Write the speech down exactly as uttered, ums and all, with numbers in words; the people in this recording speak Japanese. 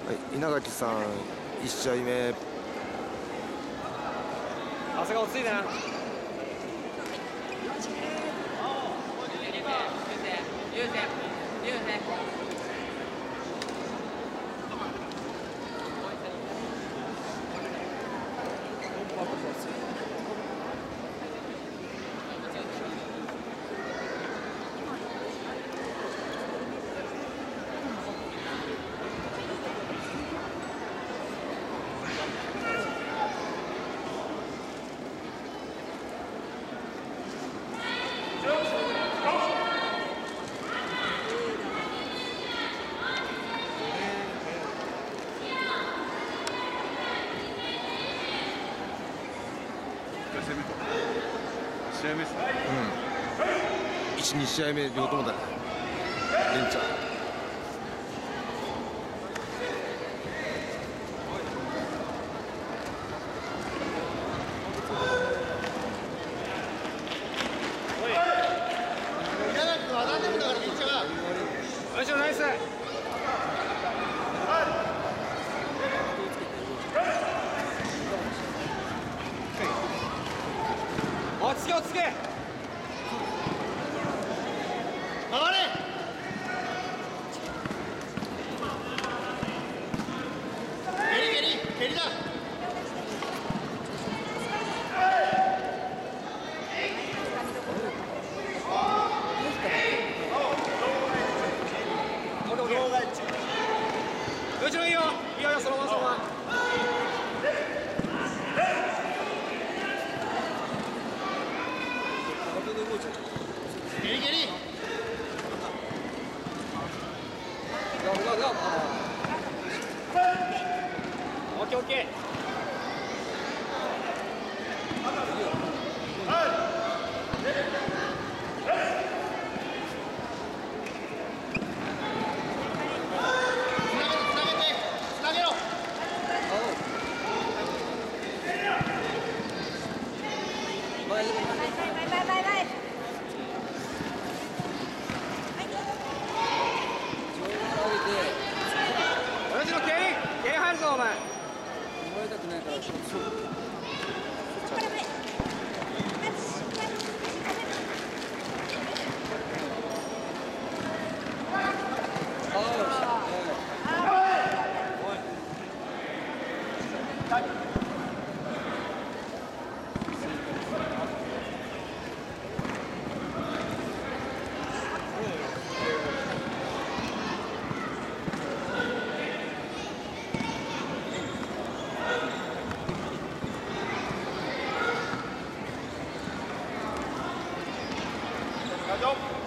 はい、稲垣さん、いち試合目。 長谷川落ち着いてな。優勢、優勢。 試合目ですね。 うん。いち、に試合目両方ともだね。連チャン。 よいしょ、ナイス。落ち着け、落ち着け。上がれ。蹴り蹴り蹴りだ。よし、いいよ、いいよ、そのままそのまま。蹴り蹴り。ゴーゴーゴー。オッケーオッケー。親父の蹴り蹴り入るぞお前。 思われたくないからそう大丈夫。